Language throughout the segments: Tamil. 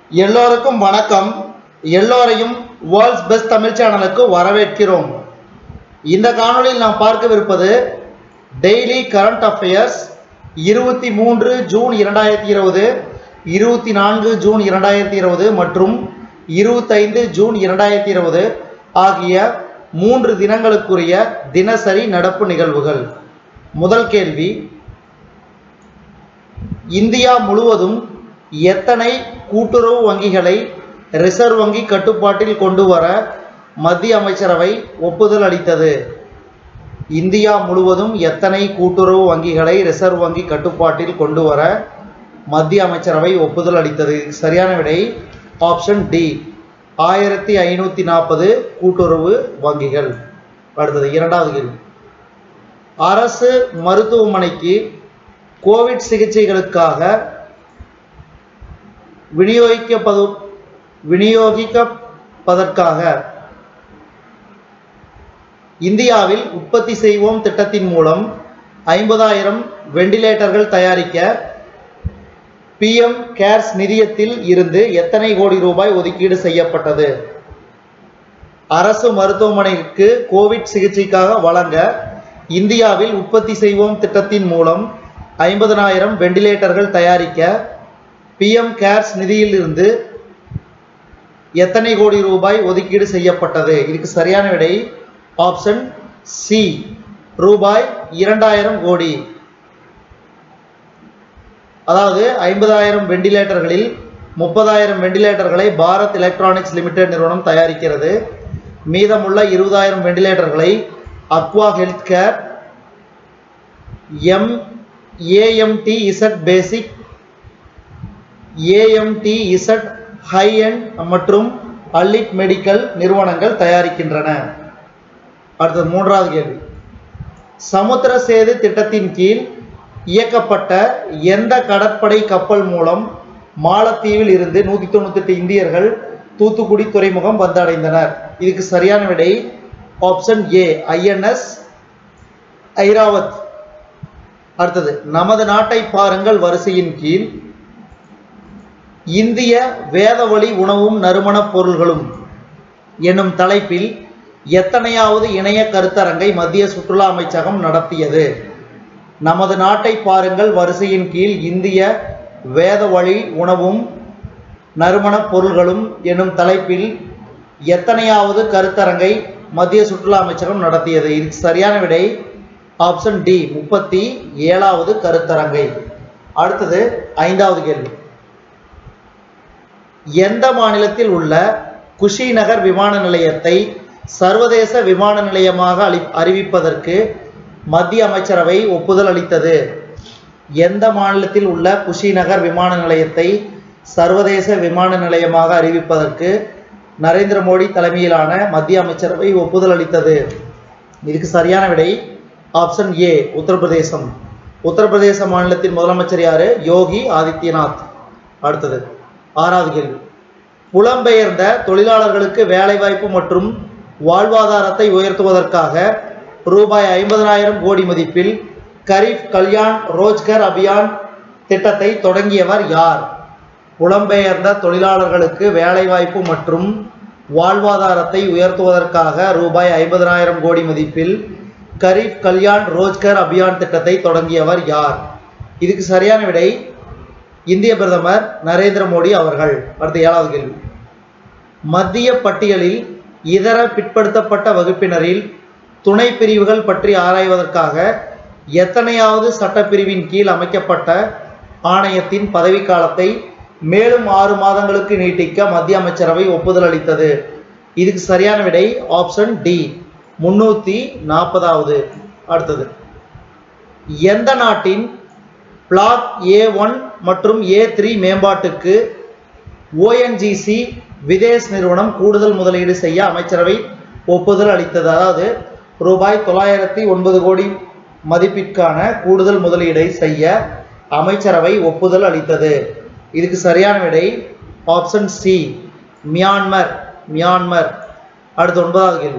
எல்லோருக்கும் வணக்கம். எல்லோரையும் வேர்ல்ட்ஸ் பெஸ்ட் தமிழ் சேனலுக்கு வரவேற்கிறோம். இந்த காணொளியில் நாம் பார்க்கவிருப்பது daily current affairs 23 June 2020, 24 June 2020 மற்றும் 25 ஜூன் 2020 ஆகிய 3 தினங்களுக்குரிய தினசரி நடப்பு நிகழ்வுகள். முதல் கேள்வி, இந்தியா முழுவதும் எத்தனை கூட்டுறவு வங்கிகளை ரிசர்வ் வங்கி கட்டுப்பாட்டில் கொண்டு வர மத்திய அமைச்சரவை ஒப்புதல் அளித்தது? இந்தியா முழுவதும் எத்தனை கூட்டுறவு வங்கிகளை ரிசர்வ் வங்கி கட்டுப்பாட்டில் கொண்டு வர மத்திய அமைச்சரவை ஒப்புதல் அளித்தது? சரியான விடை ஆப்ஷன் டி, 1540 கூட்டுறவு வங்கிகள். அடுத்தது இரண்டாவது கேள்வி, அரசு மருத்துவமனைக்கு கோவிட் சிகிச்சைகளுக்காக விநியோகிப்பதற்காக இந்தியாவில் உற்பத்தி செய்வோம் திட்டத்தின் மூலம் 50,000 வெண்டிலேட்டர்கள் தயாரிக்க PM கேர்ஸ் நிதியத்தில் இருந்து எத்தனை கோடி ரூபாய் ஒதுக்கீடு செய்யப்பட்டது? அரசு மருத்துவமனைக்கு கோவிட் சிகிச்சைக்காக வழங்க இந்தியாவில் உற்பத்தி செய்வோம் திட்டத்தின் மூலம் 50,000 வெண்டிலேட்டர்கள் தயாரிக்க PM கேர்ஸ் நிதியில் இருந்து எத்தனை கோடி ரூபாய் ஒதுக்கீடு செய்யப்பட்டது? இதுக்கு சரியான விடை ஆப்ஷன் சி, ரூபாய் 2000 கோடி. அதாவது 50,000 வெண்டிலேட்டர்களில் 30,000 வெண்டிலேட்டர்களை பாரத் எலக்ட்ரானிக்ஸ் லிமிடெட் நிறுவனம் தயாரிக்கிறது. மீதமுள்ள 20,000 வெண்டிலேட்டர்களை aqua health care, AMTZ basic, AMTZ high end மற்றும் அல்லிட் மெடிக்கல் நிறுவனங்கள் தயாரிக்கின்றன. அடுத்தது மூன்றாவது கேள்வி, சமுத்திர சேது திட்டத்தின் கீழ் இயக்கப்பட்ட எந்த கடற்படை கப்பல் மூலம் மாலத்தீவில் இருந்து 198 இந்தியர்கள் தூத்துக்குடி துறைமுகம் வந்தடைந்தனர்? இதுக்கு சரியான விடை ஆப்ஷன் ஏ, INS ஐராவத். அடுத்தது, நமது நாட்டை பாருங்கள் வரிசையின் கீழ் இந்திய வேதவழி உணவும் நறுமணப் பொருள்களும் எனும் தலைப்பில் எத்தனையாவது இணைய கருத்தரங்கை மத்திய சுற்றுலா அமைச்சகம் நடத்தியது? நமது நாட்டை பாருங்கள் வரிசையின் கீழ் இந்திய வேதவழி உணவும் நறுமணப் பொருள்களும் எனும் தலைப்பில் எத்தனையாவது கருத்தரங்கை மத்திய சுற்றுலா அமைச்சகம் நடத்தியது? இதுக்கு சரியான விடை ஆப்ஷன் டி, 37வது கருத்தரங்கை. அடுத்தது ஐந்தாவது கேள்வி, எந்த மாநிலத்தில் உள்ள குஷிநகர் விமான நிலையத்தை சர்வதேச விமான நிலையமாக அறிவிப்பதற்கு மத்திய அமைச்சரவை ஒப்புதல் அளித்தது? எந்த மாநிலத்தில் உள்ள குஷிநகர் விமான நிலையத்தை சர்வதேச விமான நிலையமாக அறிவிப்பதற்கு நரேந்திர மோடி தலைமையிலான மத்திய அமைச்சரவை ஒப்புதல் அளித்தது? இதுக்கு சரியான விடை ஆப்ஷன் ஏ, உத்தரப்பிரதேசம். உத்தரப்பிரதேச மாநிலத்தின் முதலமைச்சர் யாரு? யோகி ஆதித்யநாத். அடுத்தது ஆறாவது கேள்வி, புலம்பெயர்ந்த தொழிலாளர்களுக்கு வேலைவாய்ப்பு மற்றும் வாழ்வாதாரத்தை உயர்த்துவதற்காக ரூபாய் 50,000 கோடி மதிப்பில் கரீப் கல்யாண் ரோஜ்கர் அபியான் திட்டத்தை தொடங்கியவர் யார்? புலம்பெயர்ந்த தொழிலாளர்களுக்கு வேலைவாய்ப்பு மற்றும் வாழ்வாதாரத்தை உயர்த்துவதற்காக ரூபாய் 50,000 கோடி மதிப்பில் கரீப் கல்யாண் ரோஜ்கர் அபியான் திட்டத்தை தொடங்கியவர் யார்? இதுக்கு சரியான விடை இந்திய பிரதமர் நரேந்திர மோடி அவர்கள். அடுத்த ஏழாவது கேள்வி, மத்திய பட்டியலில் இதர பிற்படுத்தப்பட்ட வகுப்பினரில் துணை பிரிவுகள் பற்றி ஆராய்வதற்காக எத்தனையாவது சட்டப்பிரிவின் கீழ் அமைக்கப்பட்ட ஆணையத்தின் பதவிக்காலத்தை மேலும் 6 மாதங்களுக்கு நீட்டிக்க மத்திய அமைச்சரவை ஒப்புதல் அளித்தது? இதுக்கு சரியான விடை ஆப்ஷன் டி, 340வது. அடுத்தது, எந்த நாட்டின் பிளாக் A1 மற்றும் A3 மேம்பாட்டுக்கு ONGC விதேஷ் நிறுவனம் கூடுதல் முதலீடு செய்ய அமைச்சரவை ஒப்புதல் அளித்தது? அதாவது ரூபாய் 909 கோடி மதிப்பிற்கான கூடுதல் முதலீடை செய்ய அமைச்சரவை ஒப்புதல் அளித்தது. இதுக்கு சரியான விடை ஆப்ஷன் சி, மியான்மர். அடுத்து 9வது கேள்வி,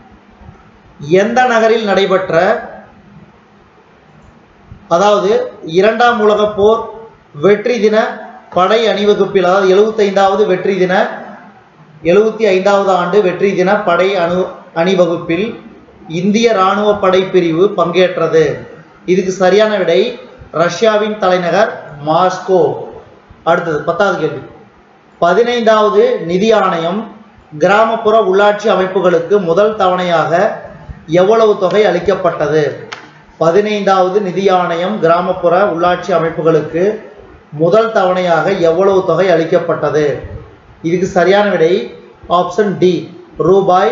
எந்த நகரில் நடைபெற்ற அதாவது 2ஆம் உலகப் போர் வெற்றி தின படை அணிவகுப்பில், அதாவது 75வது வெற்றி தின 75வது ஆண்டு வெற்றி தின படை அணிவகுப்பில் இந்திய இராணுவ படை பிரிவு பங்கேற்றது. இதுக்கு சரியான விடை ரஷ்யாவின் தலைநகர் மாஸ்கோ. அடுத்தது 10வது கேள்வி. 15வது நிதி ஆணையம் கிராமப்புற உள்ளாட்சி அமைப்புகளுக்கு முதல் தவணையாக எவ்வளவு தொகை அளிக்கப்பட்டது? 15வது நிதி ஆணையம் கிராமப்புற உள்ளாட்சி அமைப்புகளுக்கு முதல் தவணையாக எவ்வளவு தொகை அளிக்கப்பட்டது? இதுக்கு சரியான விடை ஆப்ஷன் டி, ரூபாய்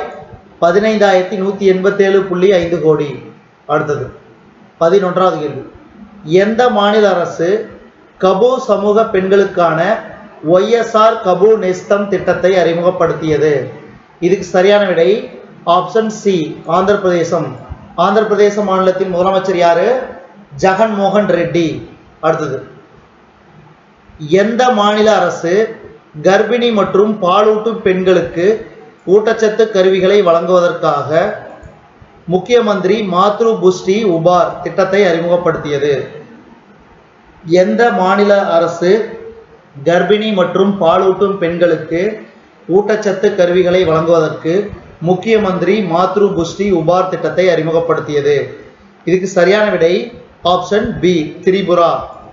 15,187.5 கோடி. அடுத்தது 11வது கேள்வி. எந்த மாநில அரசு கபு சமூக பெண்களுக்கான YSR கபு நேஸ்தம் திட்டத்தை அறிமுகப்படுத்தியது? இதுக்கு சரியான விடை ஆப்ஷன் சி, ஆந்திர பிரதேசம். ஆந்திர பிரதேச மாநிலத்தின் முதலமைச்சர் யாரு? ஜெகன்மோகன் ரெட்டி. அடுத்தது, எந்த மாநில அரசு கர்ப்பிணி மற்றும் பாலூட்டும் பெண்களுக்கு ஊட்டச்சத்து கருவிகளை வழங்குவதற்காக முக்கிய மந்திரி மாத்ரு புஷ்டி உபார் திட்டத்தை அறிமுகப்படுத்தியது? எந்த மாநில அரசு கர்ப்பிணி மற்றும் பாலூட்டும் பெண்களுக்கு ஊட்டச்சத்து கருவிகளை வழங்குவதற்கு முக்கிய மந்திரி மாத்ரு புஷ்டி உபார் திட்டத்தை அறிமுகப்படுத்தியது? இதுக்கு சரியான விடை ஆப்ஷன் பி, திரிபுரா.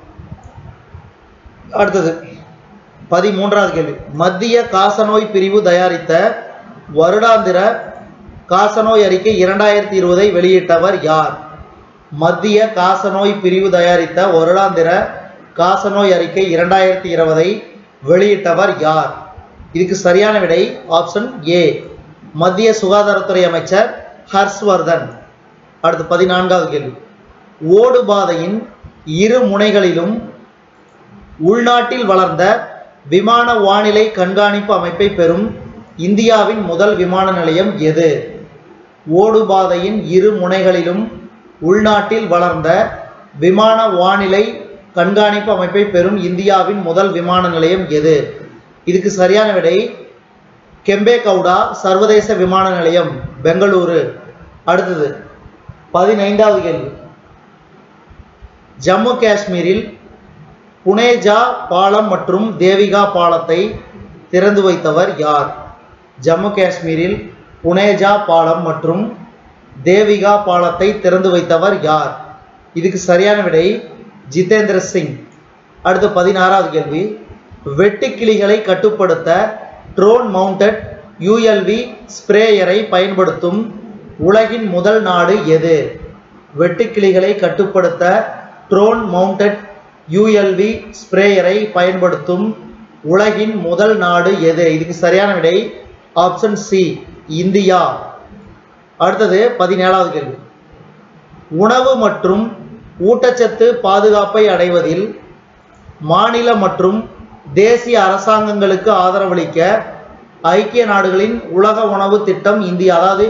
அடுத்தது 13வது கேள்வி. மத்திய காசநோய் பிரிவு தயாரித்த வருடாந்திர காசநோய் அறிக்கை 2020 வெளியிட்டவர் யார்? மத்திய காசநோய் பிரிவு தயாரித்த வருடாந்திர காசநோய் அறிக்கை 2020 வெளியிட்டவர் யார்? இதுக்கு சரியான விடை ஆப்ஷன் ஏ, மத்திய சுகாதாரத்துறை அமைச்சர் ஹர்ஷ்வர்தன். அடுத்து 14வது கேள்வி. ஓடுபாதையின் இரு முனைகளிலும் உள்நாட்டில் வளர்ந்த விமான வானிலை கண்காணிப்பு அமைப்பை பெறும் இந்தியாவின் முதல் விமான நிலையம் எது? ஓடுபாதையின் இரு முனைகளிலும் உள்நாட்டில் வளர்ந்த விமான வானிலை கண்காணிப்பு அமைப்பை பெறும் இந்தியாவின் முதல் விமான நிலையம் எது? இதுக்கு சரியான விடை கெம்பேகவுடா சர்வதேச விமான நிலையம், பெங்களூரு. அடுத்தது 15வது கேள்வி. ஜம்மு காஷ்மீரில் புனேஜா பாலம் மற்றும் தேவிகா பாலத்தை திறந்து வைத்தவர் யார்? ஜம்மு காஷ்மீரில் புனேஜா பாலம் மற்றும் தேவிகா பாலத்தை திறந்து வைத்தவர் யார்? இதுக்கு சரியான விடை ஜிதேந்திர சிங். அடுத்து 16வது கேள்வி. வெட்டுக்கிளிகளை கட்டுப்படுத்த ட்ரோன் மவுண்டட் ULV ஸ்ப்ரேயரை பயன்படுத்தும் உலகின் முதல் நாடு எது? வெட்டுக்கிளிகளை கட்டுப்படுத்த ட்ரோன் மவுண்டட் ULV ஸ்ப்ரேயரை பயன்படுத்தும் உலகின் முதல் நாடு எது? இதுக்கு சரியான விடை ஆப்ஷன் சி, இந்தியா. அடுத்தது 17வது கேள்வி. உணவு மற்றும் ஊட்டச்சத்து பாதுகாப்பை அடைவதில் மாநில மற்றும் தேசிய அரசாங்கங்களுக்கு ஆதரவளிக்க ஐக்கிய நாடுகளின் உலக உணவு திட்டம் இந்தியா, அதாவது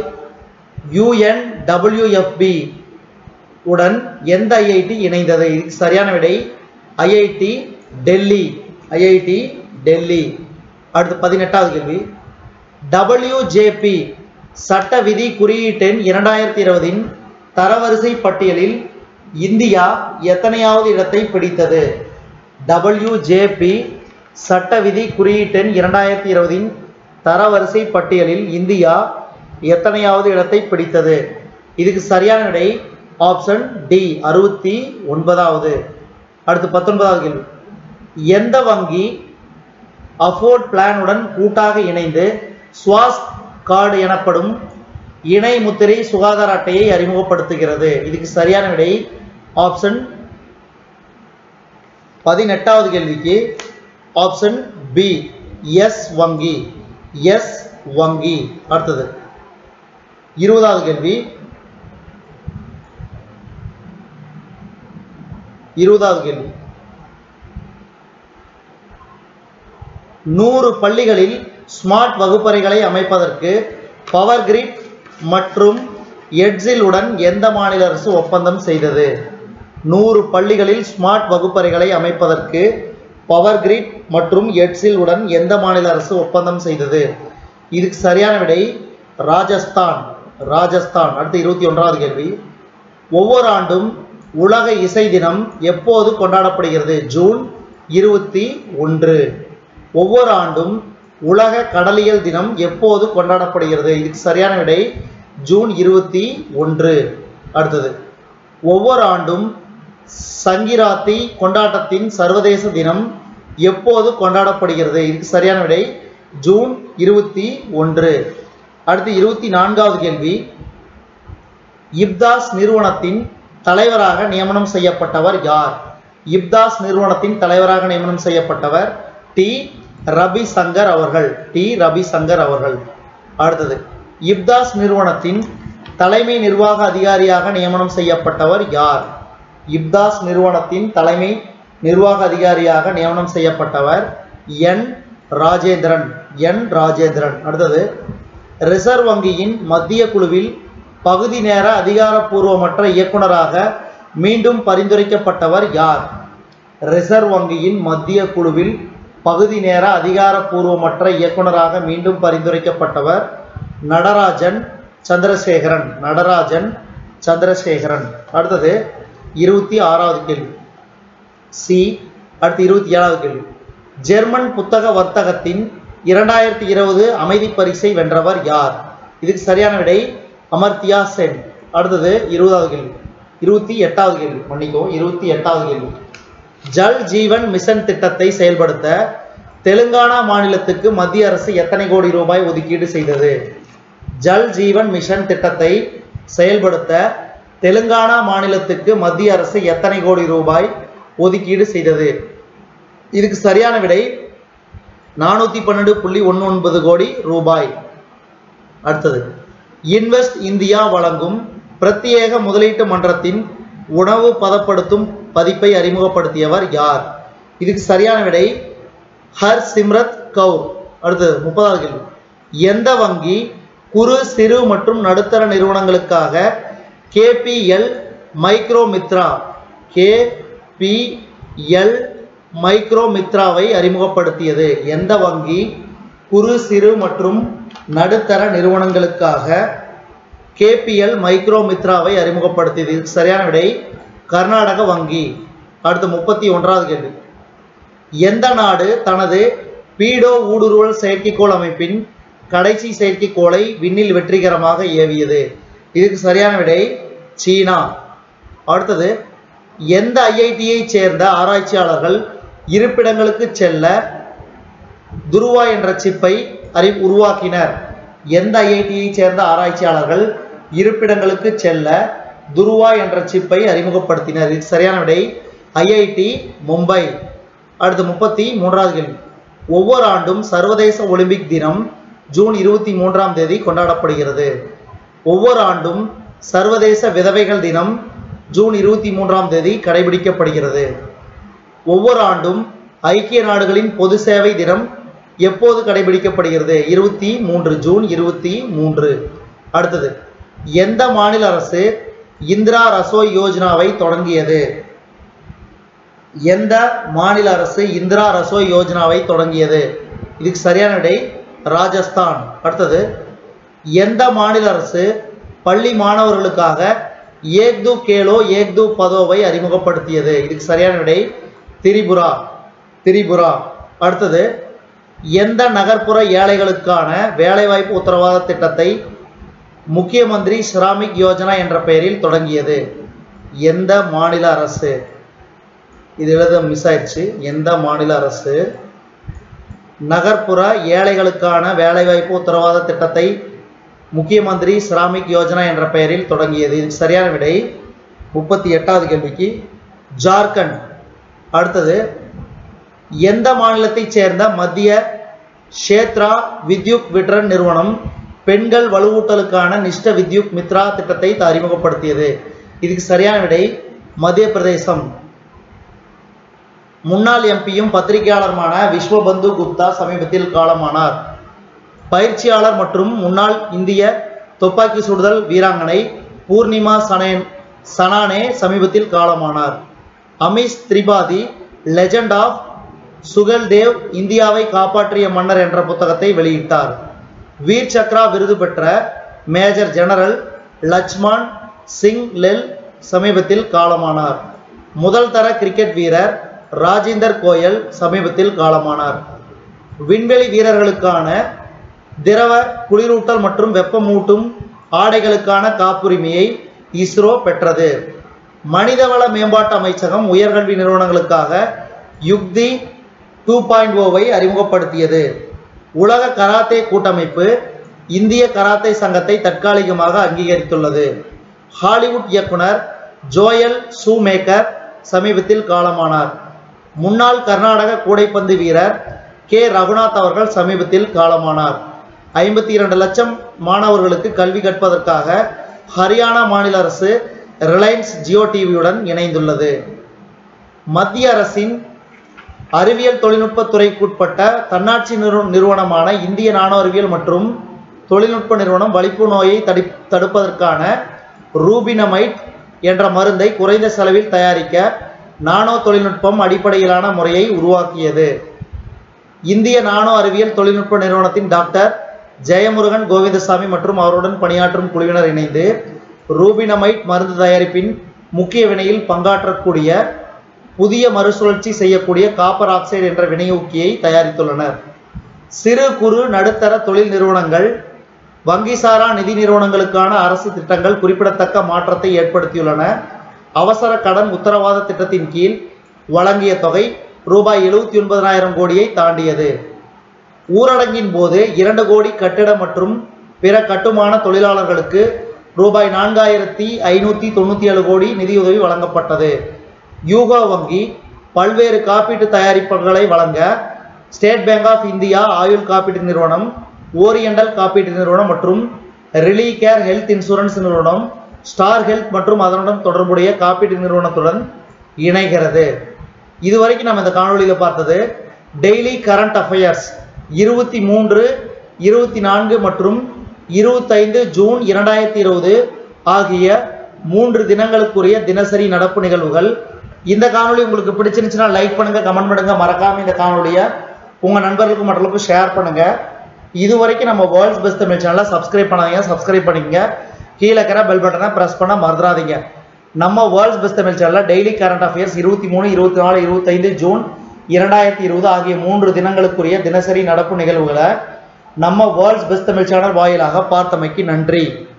UNWFP உடன் எந்த IIT இணைந்தது? இதுக்கு சரியான விடை IIT டெல்லி. அடுத்து 18வது கேள்வி. WJP சட்ட விதி குறியீட்டெண் 2020 தரவரிசை பட்டியலில் இந்தியா எத்தனையாவது இடத்தை பிடித்தது? WJP சட்ட விதி குறியீட்டெண் 2020 தரவரிசை பட்டியலில் இந்தியா எத்தனையாவது இடத்தை பிடித்தது? இதுக்கு சரியான விடை ஆப்ஷன் டி, 69வது. அடுத்து 19வது கேள்வி. எந்த வங்கி அஃபோர்ட் பிளானுடன் கூட்டாக இணைந்து ஸ்வாஸ் கார்டு எனப்படும் இணை முத்திரை சுகாதார அட்டையை அறிமுகப்படுத்துகிறது? இதுக்கு சரியான விடை ஆப்ஷன் 18வது கேள்விக்கு ஆப்ஷன் பி, எஸ் வங்கி. அடுத்தது 20வது கேள்வி. 100 பள்ளிகளில் ஸ்மார்ட் வகுப்பறைகளை அமைப்பதற்கு பவர் கிரிட் மற்றும் எட்ஸில் உடன் எந்த மாநில அரசு ஒப்பந்தம் செய்தது? 100 பள்ளிகளில் ஸ்மார்ட் வகுப்பறைகளை அமைப்பதற்கு பவர் கிரிட் மற்றும் எட்ஸில் உடன் எந்த மாநில அரசு ஒப்பந்தம் செய்தது? இதுக்கு சரியான விடை ராஜஸ்தான். அடுத்து 21வது கேள்வி. ஒவ்வொரு ஆண்டும் உலக இசை தினம் எப்போது கொண்டாடப்படுகிறது? ஜூன் 21. ஒவ்வொரு ஆண்டும் உலக கடலியல் தினம் எப்போது கொண்டாடப்படுகிறது? இதுக்கு சரியான விடை ஜூன் 21. அடுத்தது, ஒவ்வொரு ஆண்டும் சங்கிராத்தி கொண்டாட்டத்தின் சர்வதேச தினம் எப்போது கொண்டாடப்படுகிறது? இதுக்கு சரியான விடை ஜூன் 21. அடுத்து 24வது கேள்வி, இப்தாஸ் நிறுவனத்தின் தலைவராக நியமனம் செய்யப்பட்டவர் யார்? இப்தாஸ் நிறுவனத்தின் தலைவராக நியமனம் செய்யப்பட்டவர் டி ரவிசங்கர் அவர்கள். டி ரவிசங்கர் அவர்கள். அடுத்தது, இப்தாஸ் நிறுவனத்தின் தலைமை நிர்வாக அதிகாரியாக நியமனம் செய்யப்பட்டவர் யார்? இப்தாஸ் நிறுவனத்தின் தலைமை நிர்வாக அதிகாரியாக நியமனம் செய்யப்பட்டவர் என் ராஜேந்திரன். என் ராஜேந்திரன். அடுத்தது, ரிசர்வ் வங்கியின் மத்திய குழுவில் பகுதி நேர அதிகாரப்பூர்வமற்ற இயக்குனராக மீண்டும் பரிந்துரைக்கப்பட்டவர் யார்? ரிசர்வ் வங்கியின் மத்திய குழுவில் பகுதி நேர அதிகாரப்பூர்வமற்ற இயக்குனராக மீண்டும் பரிந்துரைக்கப்பட்டவர் நடராஜன் சந்திரசேகரன். நடராஜன் சந்திரசேகரன். அடுத்தது 26வது கேள்வி சி. அடுத்து 27வது கேள்வி, ஜெர்மன் புத்தக வர்த்தகத்தின் 2020 அமைதி பரிசை வென்றவர் யார்? இதுக்கு சரியான விடை அமர்த்தியா சென். அடுத்தது 20வது கேள்வி. 28வது கேள்வி, மன்னிக்கவும், 28வது கேள்வி, ஜல் ஜீவன் மிஷன் திட்டத்தை செயல்படுத்த தெலுங்கானா மாநிலத்துக்கு மத்திய அரசு எத்தனை கோடி ரூபாய் ஒதுக்கீடு செய்தது? ஜல் ஜீவன் மிஷன் திட்டத்தை செயல்படுத்த தெலுங்கானா மாநிலத்துக்கு மத்திய அரசு எத்தனை கோடி ரூபாய் ஒதுக்கீடு செய்தது? இதுக்கு சரியான விடை 412.19 கோடி ரூபாய். அடுத்தது, இன்வெஸ்ட் இந்தியா வழங்கும் பிரத்யேக முதலீட்டு மன்றத்தின் உணவு பதப்படுத்தும் பதிப்பை அறிமுகப்படுத்தியவர் யார்? இதுக்கு சரியான விடை ஹர் சிம்ரத் கவுர். அடுத்தது 30வது கேள்வி, எந்த வங்கி குறு சிறு மற்றும் நடுத்தர நிறுவனங்களுக்காக கேபிஎல் மைக்ரோமித்ரா மைக்ரோமித்ராவை அறிமுகப்படுத்தியது? எந்த வங்கி குறு சிறு மற்றும் நடுத்தர நிறுவனங்களுக்காக கேபிஎல் மைக்ரோமித்ராவை அறிமுகப்படுத்தியது? இதுக்கு சரியான விடை கர்நாடக வங்கி. அடுத்து 31வது கேள்வி, எந்த நாடு தனது பீடோ ஊடுருவல் செயற்கைக்கோள் அமைப்பின் கடைசி செயற்கைக்கோளை விண்ணில் வெற்றிகரமாக ஏவியது? இதுக்கு சரியான விடை சீனா. அடுத்தது, எந்த ஐஐடியை சேர்ந்த ஆராய்ச்சியாளர்கள் இருப்பிடங்களுக்கு செல்ல துருவா என்ற சிப்பை உருவாக்கினர்? எந்த ஐஐடியை சேர்ந்த ஆராய்ச்சியாளர்கள் இருப்பிடங்களுக்கு செல்ல துருவா என்ற சிப்பை அறிமுகப்படுத்தினர்? இது சரியான விடை ஐஐடி மும்பை. அடுத்து 33வது கேள்வி, ஒவ்வொரு ஆண்டும் சர்வதேச ஒலிம்பிக் தினம் ஜூன் 23ஆம் தேதி கொண்டாடப்படுகிறது. ஒவ்வொரு ஆண்டும் சர்வதேச விதவைகள் தினம் ஜூன் 23ஆம் தேதி கடைபிடிக்கப்படுகிறது. ஒவ்வொரு ஆண்டும் ஐக்கிய நாடுகளின் பொது சேவை தினம் எப்போது கடைபிடிக்கப்படுகிறது? 23 ஜூன் 23. அடுத்தது, எந்த மாநில அரசு இந்திரா ரசோய் யோஜனாவை தொடங்கியது? எந்த மாநில அரசு இந்திரா ரசோய் யோஜனாவை தொடங்கியது? இதுக்கு சரியான விடை ராஜஸ்தான். அடுத்தது, எந்த மாநில அரசு பள்ளி மாணவர்களுக்காக ஏக் தூ கேலோ ஏக் தூ பதோவை அறிமுகப்படுத்தியது? இதுக்கு சரியான விடை திரிபுரா. திரிபுரா. அடுத்தது, எந்த நகர்ப்புற ஏழைகளுக்கான வேலைவாய்ப்பு உத்தரவாத திட்டத்தை முக்கிய மந்திரி ஸ்ராமிக் யோஜனா என்ற பெயரில் தொடங்கியது? எந்த மாநில அரசு? இது எழுத மிஸ் ஆயிடுச்சு. எந்த மாநில அரசு நகர்ப்புற ஏழைகளுக்கான வேலைவாய்ப்பு உத்தரவாத திட்டத்தை முக்கிய மந்திரி ஸ்ராமிக் யோஜனா என்ற பெயரில் தொடங்கியது? இதுக்கு சரியான விடை 38வது கேள்விக்கு ஜார்க்கண்ட். அடுத்தது, எந்த மாநிலத்தைச் சேர்ந்த மத்திய ஷேத்ரா வித்யுத் விட்ரன் நிறுவனம் பெண்கள் வலுவூட்டலுக்கான நிஷ்ட வித்யுத் மித்ரா திட்டத்தை அறிமுகப்படுத்தியது? இதுக்கு சரியான விடை மத்திய பிரதேசம். முன்னாள் எம்பியும் பத்திரிகையாளருமான விஸ்வபந்து குப்தா சமீபத்தில் காலமானார். பயிற்சியாளர் மற்றும் முன்னாள் இந்திய துப்பாக்கி சுடுதல் வீராங்கனை பூர்ணிமா சனானே சமீபத்தில் காலமானார். Amish Tripathi legend of Suheldev இந்தியாவை காப்பாற்றிய மன்னர் என்ற புத்தகத்தை வெளியிட்டார். வீர் சக்ரா விருது பெற்ற மேஜர் ஜெனரல் லட்சுமண் சிங் லெல் சமீபத்தில் காலமானார். முதல் தர கிரிக்கெட் வீரர் ராஜேந்தர் கோயல் சமீபத்தில் காலமானார். விண்வெளி வீரர்களுக்கான திரவ குளிரூட்டல் மற்றும் வெப்பமூட்டும் ஆடைகளுக்கான காப்புரிமையை இஸ்ரோ பெற்றது. மனிதவள மேம்பாட்டு அமைச்சகம் உயர்கல்வி நிறுவனங்களுக்காக யுக்தி 2.0 அறிமுகப்படுத்தியது. உலக கராத்தே கூட்டமைப்பு இந்திய கராத்தே சங்கத்தை தற்காலிகமாக அங்கீகரித்துள்ளது. ஹாலிவுட் இயக்குனர் ஜோயல் ஷூமேக்கர் சமீபத்தில் காலமானார். முன்னாள் கர்நாடக கூடைப்பந்து வீரர் கே ரகுநாத் அவர்கள் சமீபத்தில் காலமானார். 52 லட்சம் மாணவர்களுக்கு கல்வி கற்பதற்காக ஹரியானா மாநில அரசு ரிலையன்ஸ் ஜியோ டிவியுடன் இணைந்துள்ளது. மத்திய அரசின் அறிவியல் தொழில்நுட்பத் துறைக்குட்பட்ட தன்னாட்சி நிறுவனமான இந்திய நானோ அறிவியல் மற்றும் தொழில்நுட்ப நிறுவனம் வலிப்பு நோயை தடுப்பதற்கான ரூபினமைட் என்ற மருந்தை குறைந்த செலவில் தயாரிக்க நானோ தொழில்நுட்பம் அடிப்படையிலான முறையை உருவாக்கியது. இந்திய நானோ அறிவியல் தொழில்நுட்ப நிறுவனத்தின் டாக்டர் ஜெயமுருகன் கோவிந்தசாமி மற்றும் அவருடன் பணியாற்றும் குழுவினர் இணைந்து ரூபினமைட் மருந்து தயாரிப்பின் முக்கிய வினையில் பங்காற்றக்கூடிய புதிய மறுசுழற்சி செய்யக்கூடிய காப்பர் ஆக்சைடு என்ற வினையூக்கியை தயாரித்துள்ளனர். சிறு குறு நடுத்தர தொழில் நிறுவனங்கள் வங்கிசாரா நிதி நிறுவனங்களுக்கான அரசு திட்டங்கள் குறிப்பிடத்தக்க மாற்றத்தை ஏற்படுத்தியுள்ளன. அவசர கடன் உத்தரவாத திட்டத்தின் கீழ் வழங்கிய தொகை ரூபாய் 79,000 கோடியை தாண்டியது. ஊரடங்கின் போது 2 கோடி கட்டிட மற்றும் பிற கட்டுமான தொழிலாளர்களுக்கு ரூபாய் 4,597 கோடி நிதியுதவி வழங்கப்பட்டது. யூகோ வங்கி பல்வேறு காப்பீட்டு தயாரிப்புகளை வழங்க ஸ்டேட் பேங்க் ஆஃப் இந்தியா ஆயுள் காப்பீட்டு நிறுவனம், ஓரியண்டல் காப்பீட்டு நிறுவனம் மற்றும் ரிலி கேர் ஹெல்த் இன்சூரன்ஸ் நிறுவனம் ஸ்டார் ஹெல்த் மற்றும் அதனுடன் தொடர்புடைய காப்பீட்டு நிறுவனத்துடன் இணைகிறது. இதுவரைக்கும் நம்ம இந்த காணொலியில் பார்த்தது டெய்லி கரண்ட் அஃபேர்ஸ் 23, 24 மற்றும் 25 ஜூன் 2020 ஆகிய 3 தினங்களுக்குரிய தினசரி நடப்பு நிகழ்வுகள். இந்த காணொலி உங்களுக்கு பிடிச்சிருந்துச்சுன்னா லைக் பண்ணுங்க, கமெண்ட் பண்ணுங்க, மறக்காம இந்த காணொலியை உங்க நண்பர்களுக்கு மற்றவர்களுக்கும் ஷேர் பண்ணுங்க. இதுவரைக்கும் நம்ம வேர்ல்ட்ஸ் பெஸ்ட் தமிழ் சேனலை சப்ஸ்கிரைப் பண்ணாதீங்க, சப்ஸ்கிரைப் பண்ணிக்கங்க. கீழே இருக்கிற பெல் பட்டனை பிரஸ் பண்ண மறந்துடாதீங்க. நம்ம வேர்ல்ட்ஸ் பெஸ்ட் தமிழ் சேனலில் டெய்லி கரண்ட் அஃபேர்ஸ் 23, 24, 25 ஜூன் 2020 ஆகிய 3 தினங்களுக்குரிய தினசரி நடப்பு நிகழ்வுகளை நம்ம வேர்ல்ட்ஸ் பெஸ்ட் தமிழ் சேனல் வாயிலாக பார்த்தமைக்கு நன்றி.